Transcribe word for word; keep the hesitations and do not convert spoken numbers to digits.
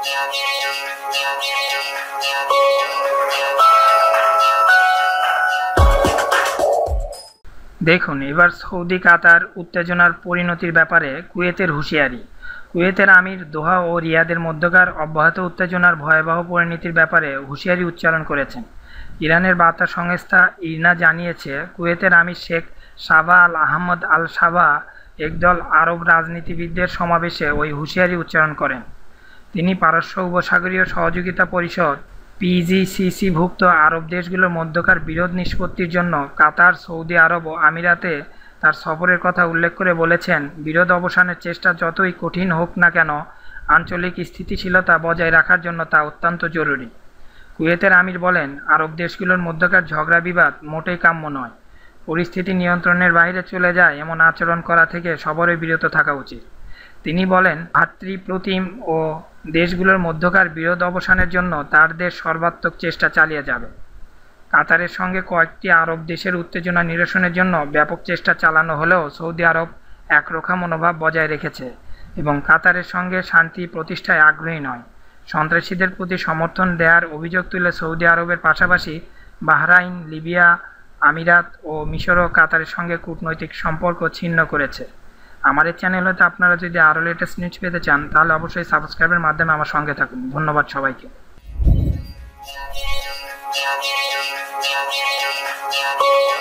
দেখুন এবার সৌদি কাতার উত্তেজনার পরিণতির ব্যাপারে কুয়েতের হুঁশিয়ারি। কুয়েতের আমির দোহা ও রিয়াদের মধ্যকার অব্যাহত উত্তেজনার ভয়াবহ পরিণতির ব্যাপারে হুঁশিয়ারি উচ্চারণ করেছেন। ইরানের বার্তা সংস্থা ইরনা জানিয়েছে, কুয়েতের আমির শেখ সাবা আল আহমদ আল সাবা একদল আরব রাজনীতিবিদদের সমাবেশে ওই হুঁশিয়ারি উচ্চারণ করেন। তিনি পারস্য উপসাগরীয় সহযোগিতা পরিষদ পিজিসিসিভুক্ত আরব দেশগুলোর মধ্যকার বিরোধ নিষ্পত্তির জন্য কাতার, সৌদি আরব ও আমিরাতে তার সফরের কথা উল্লেখ করে বলেছেন, বিরোধ অবসানের চেষ্টা যতই কঠিন হোক না কেন, আঞ্চলিক স্থিতিশীলতা বজায় রাখার জন্য তা অত্যন্ত জরুরি। কুয়েতের আমির বলেন, আরব দেশগুলোর মধ্যকার ঝগড়া বিবাদ মোটেই কাম্য নয়। পরিস্থিতি নিয়ন্ত্রণের বাইরে চলে যায় এমন আচরণ করা থেকে সবারই বিরত থাকা উচিত। তিনি বলেন, ভ্রাতৃপ্রতিম ও দেশগুলোর মধ্যকার বিরোধ অবসানের জন্য তার দেশ সর্বাত্মক চেষ্টা চালিয়ে যাবে। কাতারের সঙ্গে কয়েকটি আরব দেশের উত্তেজনা নিরসনের জন্য ব্যাপক চেষ্টা চালানো হলেও সৌদি আরব একরোখা মনোভাব বজায় রেখেছে এবং কাতারের সঙ্গে শান্তি প্রতিষ্ঠায় আগ্রহী নয়। সন্ত্রাসীদের প্রতি সমর্থন দেওয়ার অভিযোগ তুলে সৌদি আরবের পাশাপাশি বাহরাইন, লিবিয়া, আমিরাত ও মিশরও কাতারের সঙ্গে কূটনৈতিক সম্পর্ক ছিন্ন করেছে। আমার এই চ্যানেল হতে আপনারা যদি আরও লেটেস্ট নিউজ পেতে চান তাহলে অবশ্যই সাবস্ক্রাইবের মাধ্যমে আমার সঙ্গে থাকুন। ধন্যবাদ সবাইকে।